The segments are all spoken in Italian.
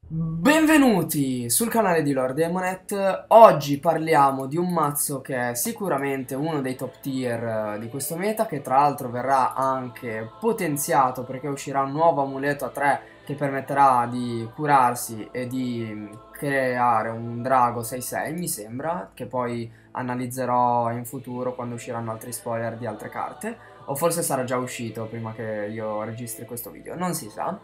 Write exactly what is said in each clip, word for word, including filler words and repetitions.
Benvenuti sul canale di Lord Demonet. Oggi parliamo di un mazzo che è sicuramente uno dei top tier eh, di questo meta, che tra l'altro verrà anche potenziato perché uscirà un nuovo amuleto a tre che permetterà di curarsi e di creare un drago sei sei, mi sembra, che poi analizzerò in futuro quando usciranno altri spoiler di altre carte, o forse sarà già uscito prima che io registri questo video, non si sa.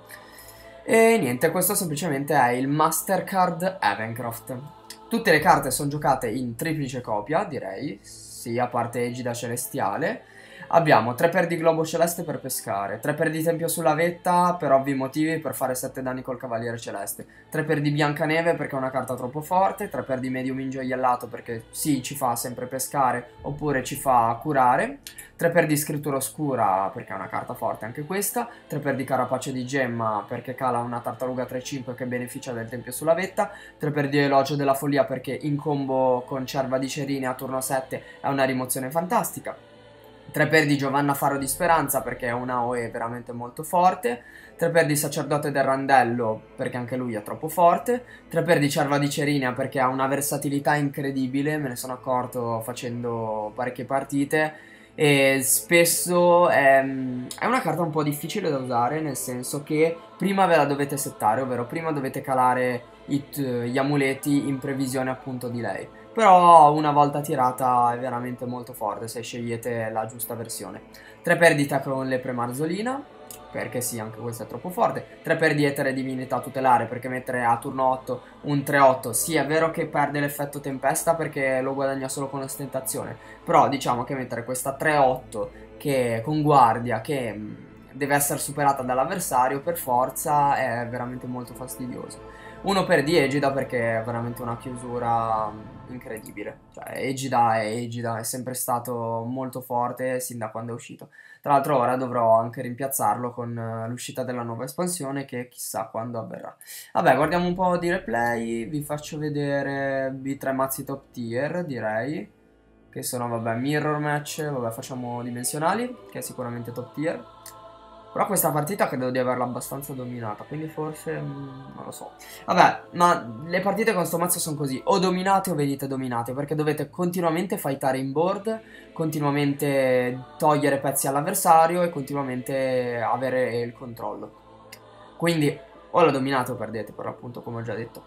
E niente, questo semplicemente è il Mastercard Avencroft. Tutte le carte sono giocate in triplice copia, direi, sì, a parte Egida Celestiale. Abbiamo tre per di Globo Celeste per pescare, tre per di Tempio sulla Vetta per ovvi motivi per fare sette danni col Cavaliere Celeste, tre per di Biancaneve perché è una carta troppo forte, tre per di Medium Ingioiellato perché sì, ci fa sempre pescare oppure ci fa curare, tre per di Scrittura Oscura perché è una carta forte anche questa, tre per di Carapace di Gemma perché cala una tartaruga tre cinque che beneficia del Tempio sulla Vetta, tre per di Elogio della Follia perché in combo con Cerva di Cerine a turno sette è una rimozione fantastica, tre per di Giovanna Faro di Speranza perché è una O E veramente molto forte, tre per di Sacerdote del Randello perché anche lui è troppo forte, tre per di Cerva di Cerina perché ha una versatilità incredibile, me ne sono accorto facendo parecchie partite, e spesso è, è una carta un po' difficile da usare, nel senso che prima ve la dovete settare, ovvero prima dovete calare it, gli amuleti in previsione appunto di lei. Però una volta tirata è veramente molto forte se scegliete la giusta versione. tre perdita con lepre marzolina, perché sì, anche questa è troppo forte. tre per di etere divinità tutelare, perché mettere a turno otto un tre otto, sì è vero che perde l'effetto tempesta perché lo guadagna solo con ostentazione, però diciamo che mettere questa tre otto che con guardia, che mh, deve essere superata dall'avversario per forza, è veramente molto fastidioso. Uno per di Egida perché è veramente una chiusura mm, incredibile. Cioè, Egida è Egida, è sempre stato molto forte sin da quando è uscito. Tra l'altro ora dovrò anche rimpiazzarlo con eh, l'uscita della nuova espansione che chissà quando avverrà. Vabbè, guardiamo un po' di replay, vi faccio vedere i tre mazzi top tier, direi. Che sono, vabbè, Mirror Match, vabbè, facciamo dimensionali, che è sicuramente top tier. Però questa partita credo di averla abbastanza dominata, quindi forse mm, non lo so. Vabbè, ma le partite con sto mazzo sono così, o dominate o venite dominate, perché dovete continuamente fightare in board, continuamente togliere pezzi all'avversario e continuamente avere il controllo. Quindi o la dominate o perdete, per l'appunto, come ho già detto.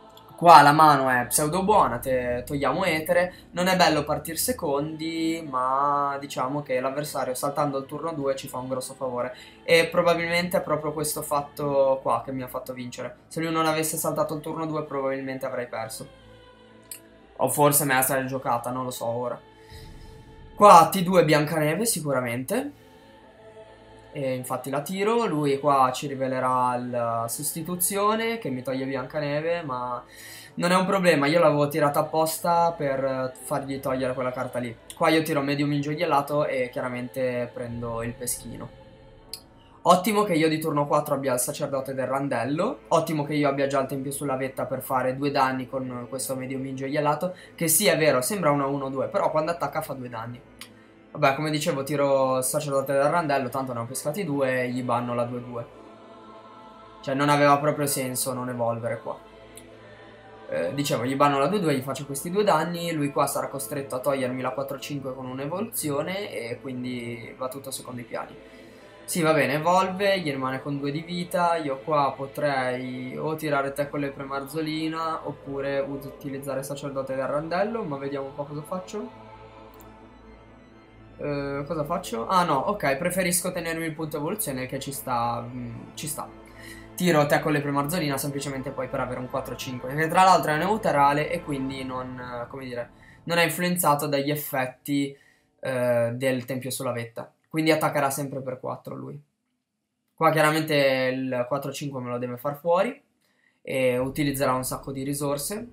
Qua la mano è pseudo buona, te togliamo etere, non è bello partire secondi, ma diciamo che l'avversario saltando il turno due ci fa un grosso favore. E probabilmente è proprio questo fatto qua che mi ha fatto vincere. Se lui non avesse saltato il turno due probabilmente avrei perso. O forse me la sarei giocata, non lo so ora. Qua T due Biancaneve sicuramente. E infatti la tiro, lui qua ci rivelerà la sostituzione che mi toglie Biancaneve, ma non è un problema, io l'avevo tirata apposta per fargli togliere quella carta lì. Qua io tiro medium ingioiellato e chiaramente prendo il peschino. Ottimo che io di turno quattro abbia il sacerdote del randello, ottimo che io abbia già il tempio sulla vetta per fare due danni con questo medium ingioielato, che sì è vero, sembra una uno due, però quando attacca fa due danni. Vabbè, come dicevo, tiro sacerdote del randello, tanto ne ho pescati due e gli banno la due due. Cioè non aveva proprio senso non evolvere qua. Eh, dicevo, gli banno la due due, gli faccio questi due danni, lui qua sarà costretto a togliermi la quattro cinque con un'evoluzione e quindi va tutto secondo i piani. Sì, va bene, evolve, gli rimane con due di vita, io qua potrei o tirare te con le premarzolina oppure utilizzare sacerdote del randello, ma vediamo un po' cosa faccio. Eh, cosa faccio? Ah no, ok, preferisco tenermi il punto evoluzione che ci sta, mh, ci sta. Tiro te con le premarzolina semplicemente poi per avere un quattro cinque, che tra l'altro è neutrale e quindi non, eh, come dire, non è influenzato dagli effetti eh, del tempio sulla vetta. Quindi attaccherà sempre per quattro lui. Qua chiaramente il quattro cinque me lo deve far fuori e utilizzerà un sacco di risorse.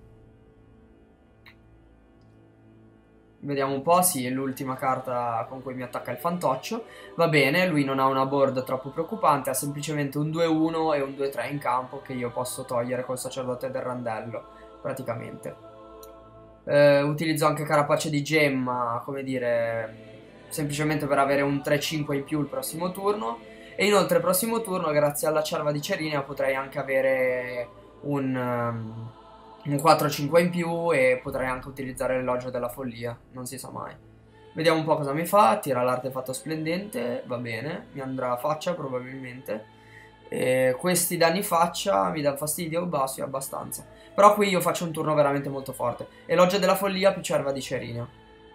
Vediamo un po', sì, è l'ultima carta con cui mi attacca il fantoccio. Va bene, lui non ha una board troppo preoccupante, ha semplicemente un due uno e un due tre in campo che io posso togliere col sacerdote del randello, praticamente. Eh, utilizzo anche Carapace di Gemma, come dire, semplicemente per avere un tre cinque in più il prossimo turno. E inoltre il prossimo turno, grazie alla cerva di Cerinia, potrei anche avere un, um, un quattro cinque in più e potrei anche utilizzare l'elogio della follia, non si sa mai. Vediamo un po' cosa mi fa, tira l'artefatto splendente, va bene, mi andrà a faccia probabilmente. E questi danni faccia mi danno fastidio? Bah, sì, abbastanza. Però qui io faccio un turno veramente molto forte. Elogio della follia più cerva di Cerino.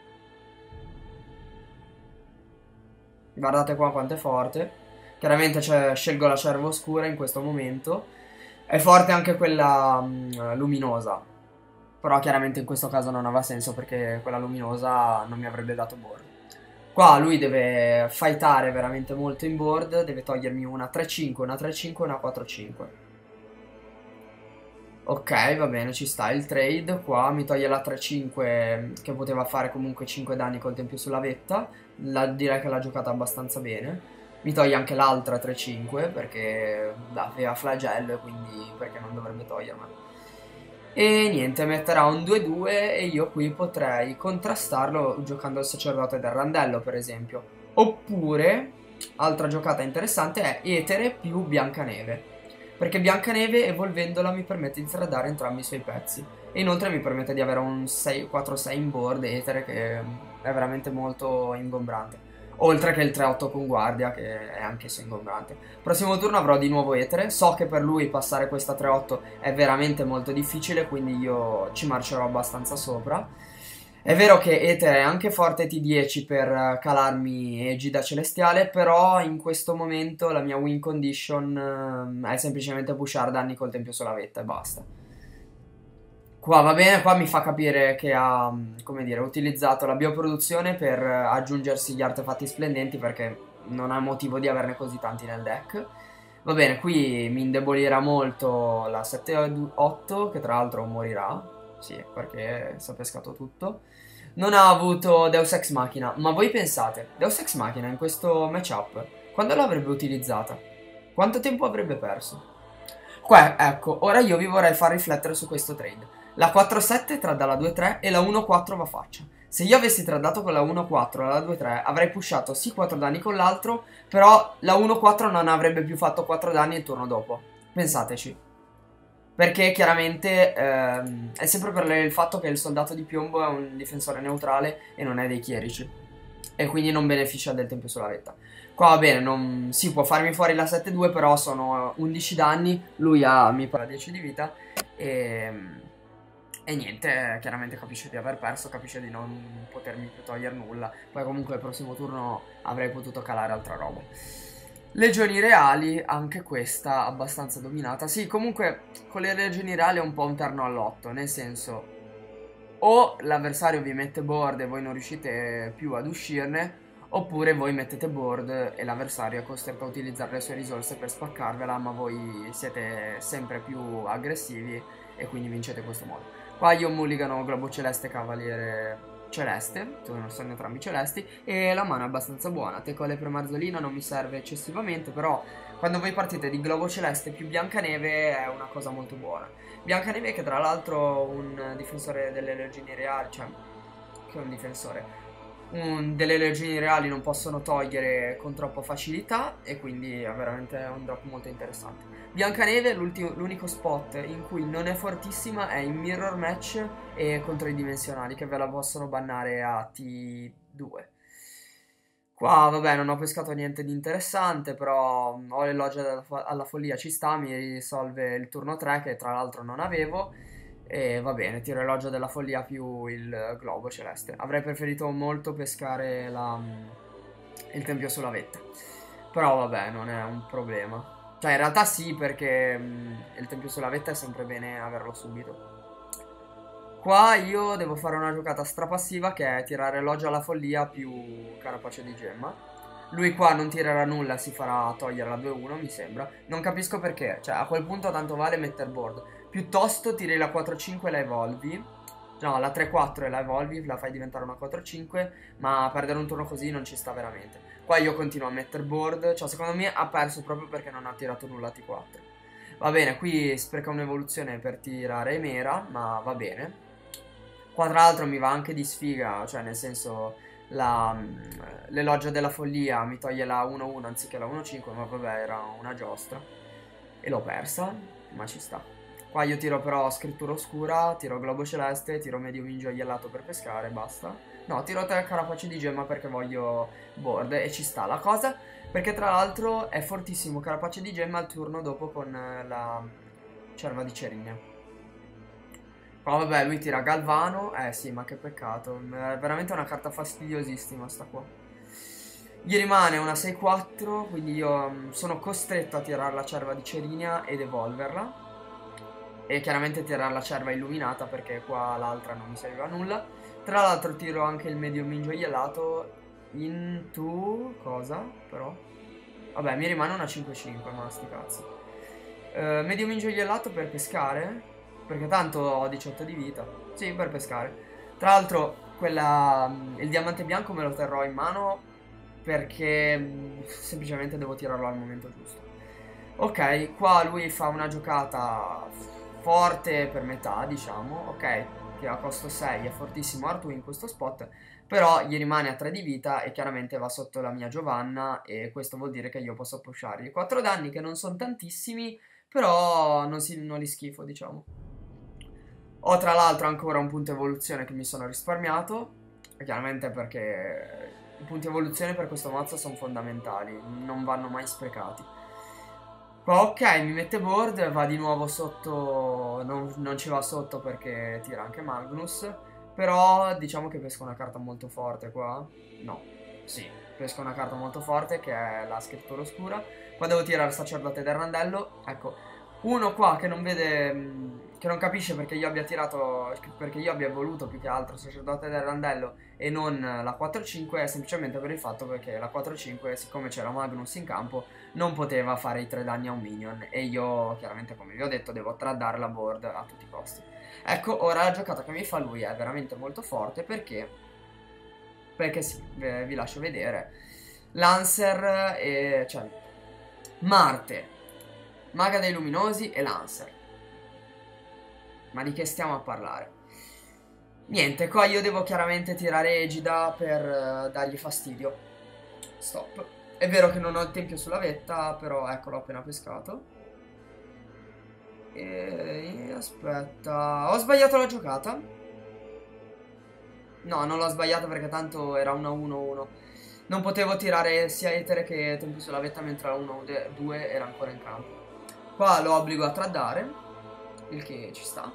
Guardate qua quanto è forte. Chiaramente cioè, scelgo la cerva oscura in questo momento. È forte anche quella mh, luminosa. Però chiaramente in questo caso non aveva senso perché quella luminosa non mi avrebbe dato board. Qua lui deve fightare veramente molto in board. Deve togliermi una tre cinque, una tre cinque e una quattro cinque. Ok, va bene, ci sta il trade. Qua mi toglie la tre cinque che poteva fare comunque cinque danni col tempio sulla vetta. La, direi che l'ha giocata abbastanza bene. Mi toglie anche l'altra tre cinque perché beh, aveva flagello e quindi perché non dovrebbe togliermela. E niente, metterà un due due e io qui potrei contrastarlo giocando il sacerdote del randello, per esempio. Oppure, altra giocata interessante è Etere più Biancaneve. Perché Biancaneve evolvendola mi permette di tradare entrambi i suoi pezzi. E inoltre mi permette di avere un quattro sei in board Etere che è veramente molto ingombrante. Oltre che il tre otto con guardia che è anche ingombrante. Prossimo turno avrò di nuovo Etere. So che per lui passare questa tre otto è veramente molto difficile, quindi io ci marcerò abbastanza sopra. È vero che Etere è anche forte T dieci per calarmi Egida Celestiale, però in questo momento la mia win condition eh, è semplicemente pushare danni col Tempio sulla vetta e basta. Qua va bene, qua mi fa capire che ha, come dire, utilizzato la bioproduzione per aggiungersi gli artefatti splendenti perché non ha motivo di averne così tanti nel deck. Va bene, qui mi indebolirà molto la sette otto, che tra l'altro morirà. Sì, perché si è pescato tutto. Non ha avuto Deus Ex Machina, ma voi pensate, Deus Ex Machina in questo matchup, quando l'avrebbe utilizzata? Quanto tempo avrebbe perso? Qua, ecco, ora io vi vorrei far riflettere su questo trade. La quattro sette trada la due tre e la uno quattro va faccia. Se io avessi tradato con la uno quattro e la due tre avrei pushato sì quattro danni con l'altro, però la uno quattro non avrebbe più fatto quattro danni il turno dopo. Pensateci. Perché chiaramente ehm, è sempre per il fatto che il soldato di piombo è un difensore neutrale e non è dei chierici. E quindi non beneficia del tempio sulla vetta. Qua va bene, non si può farmi fuori la sette due, però sono undici danni, lui ha mi pare dieci di vita e, e niente, chiaramente capisce di aver perso, capisce di non potermi più togliere nulla. Poi comunque il prossimo turno avrei potuto calare altra roba. Legioni reali, anche questa abbastanza dominata. Sì, comunque con le legioni reali è un po' un terno all'otto, nel senso o l'avversario vi mette board e voi non riuscite più ad uscirne, oppure voi mettete board e l'avversario è costretto a utilizzare le sue risorse per spaccarvela, ma voi siete sempre più aggressivi e quindi vincete in questo modo. Qua io mulligano Globo Celeste e Cavaliere Celeste, sono entrambi celesti, e la mano è abbastanza buona. Tecole per Marzolina non mi serve eccessivamente, però quando voi partite di Globo Celeste più Biancaneve è una cosa molto buona. Biancaneve che tra l'altro un difensore delle legioni reali, cioè che è un difensore, un, delle legioni reali non possono togliere con troppa facilità e quindi è veramente un drop molto interessante. Biancaneve l'unico spot in cui non è fortissima è in mirror match e contro i dimensionali che ve la possono bannare a T due. Qua vabbè non ho pescato niente di interessante, però ho l'elogio alla follia, ci sta, mi risolve il turno tre che tra l'altro non avevo. E va bene, tiro elogio della follia più il globo celeste. Avrei preferito molto pescare la, il tempio sulla vetta. Però vabbè, non è un problema. Cioè in realtà sì, perché mh, il tempio sulla vetta è sempre bene averlo subito. Qua io devo fare una giocata strapassiva che è tirare elogio alla follia più carapace di gemma. Lui qua non tirerà nulla, si farà togliere la due uno, mi sembra. Non capisco perché, cioè a quel punto tanto vale mettere board. Piuttosto tiri la quattro cinque e la evolvi. No, la tre quattro e la evolvi, la fai diventare una quattro cinque, ma perdere un turno così non ci sta veramente. Qua io continuo a mettere board, cioè secondo me ha perso proprio perché non ha tirato nulla a T quattro. Va bene, qui spreca un'evoluzione per tirare Emera, ma va bene. Qua tra l'altro mi va anche di sfiga, cioè nel senso l'elogio della follia mi toglie la uno uno anziché la uno cinque, ma vabbè era una giostra e l'ho persa, ma ci sta. Qua io tiro però scrittura oscura, tiro globo celeste, tiro medium ingioiellato per pescare, basta. No, tiro tre carapace di gemma perché voglio board e ci sta la cosa. Perché tra l'altro è fortissimo carapace di gemma al turno dopo con la cerva di Cerinia. Qua vabbè lui tira Galvano, eh sì ma che peccato, è veramente una carta fastidiosissima sta qua. Gli rimane una sei quattro, quindi io um, sono costretto a tirare la cerva di Cerinia ed evolverla. E chiaramente tirare la cerva illuminata perché qua l'altra non mi serviva a nulla. Tra l'altro tiro anche il medium ingioiellato into... cosa? Però? Vabbè, mi rimane una cinque cinque, ma sti cazzi. Uh, medium ingioiellato per pescare, perché tanto ho diciotto di vita. Sì, per pescare. Tra l'altro, quella... il diamante bianco me lo terrò in mano perché mh, semplicemente devo tirarlo al momento giusto. Ok, qua lui fa una giocata forte per metà, diciamo. Ok, che a costo sei è fortissimo Artù in questo spot, però gli rimane a tre di vita e chiaramente va sotto la mia Giovanna e questo vuol dire che io posso pushargli quattro danni che non sono tantissimi, però non, si, non li schifo, diciamo. Ho tra l'altro ancora un punto evoluzione che mi sono risparmiato, chiaramente perché i punti evoluzione per questo mazzo sono fondamentali, non vanno mai sprecati. Qua ok, mi mette board, va di nuovo sotto, non, non ci va sotto perché tira anche Magnus, però diciamo che pesco una carta molto forte qua, no, sì, pesco una carta molto forte che è la scrittura oscura. Qua devo tirare il sacerdote del randello, ecco, uno qua che non vede, che non capisce perché io abbia tirato, perché io abbia voluto più che altro sacerdote del randello e non la quattro cinque, è semplicemente per il fatto perché la quattro cinque, siccome c'era Magnus in campo, non poteva fare i tre danni a un minion e io chiaramente, come vi ho detto, devo tradare la board a tutti i costi. Ecco, ora la giocata che mi fa lui è veramente molto forte perché, perché sì, vi lascio vedere, Lancer e, cioè, Marte, Maga dei Luminosi e Lancer. Ma di che stiamo a parlare? Niente, qua io devo chiaramente tirare Egida per uh, dargli fastidio. Stop. È vero che non ho il tempio sulla vetta, però ecco, l'ho appena pescato. E... aspetta, ho sbagliato la giocata? No, non l'ho sbagliata perché tanto era uno uno uno. Non potevo tirare sia etere che tempio sulla vetta mentre la uno due era ancora in campo. Qua lo obbligo a tradare, il che ci sta.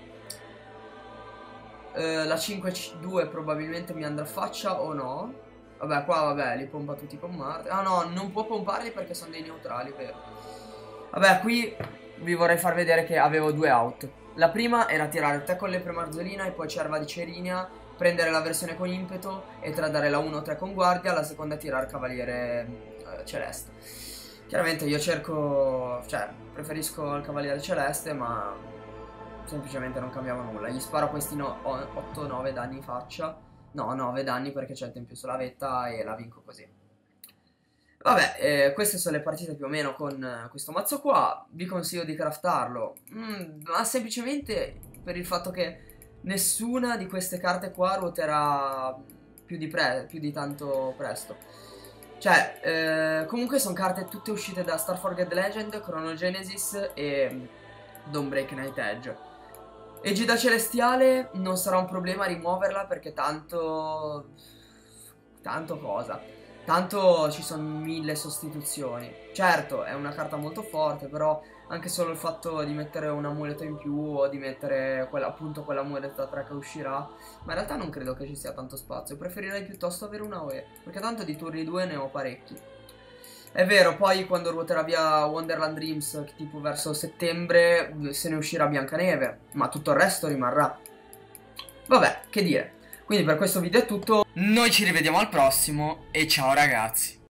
Uh, la cinque due probabilmente mi andrà a faccia o no. Vabbè, qua vabbè, li pompa tutti con Marte. Ah no, non può pomparli perché sono dei neutrali, vero. Vabbè, qui vi vorrei far vedere che avevo due out. La prima era tirare te con lepre marzolina e poi cerva di Cerinia, prendere la versione con impeto e tradare la uno tre con guardia. La seconda tirare cavaliere eh, celeste. Chiaramente io cerco, cioè, preferisco il cavaliere celeste, ma semplicemente non cambiava nulla. Gli sparo questi no, otto nove danni in faccia. No, nove danni perché c'è il tempio sulla vetta e la vinco così. Vabbè, eh, queste sono le partite più o meno con eh, questo mazzo qua. Vi consiglio di craftarlo, mm, ma semplicemente per il fatto che nessuna di queste carte qua ruoterà più di, pre più di tanto presto. Cioè, eh, comunque sono carte tutte uscite da Star Forged Legend, Chrono Genesis e Dawnbreak Night Edge. Egida Celestiale non sarà un problema rimuoverla perché tanto... Tanto cosa? Tanto ci sono mille sostituzioni. Certo, è una carta molto forte, però anche solo il fatto di mettere un amuleto in più o di mettere quella, appunto quell'amuleto tre che uscirà, ma in realtà non credo che ci sia tanto spazio. Preferirei piuttosto avere una O E, perché tanto di turni due ne ho parecchi. È vero, poi quando ruoterà via Wonderland Dreams, tipo verso settembre, se ne uscirà Biancaneve, ma tutto il resto rimarrà. Vabbè, che dire. Quindi per questo video è tutto. Noi ci rivediamo al prossimo e ciao ragazzi.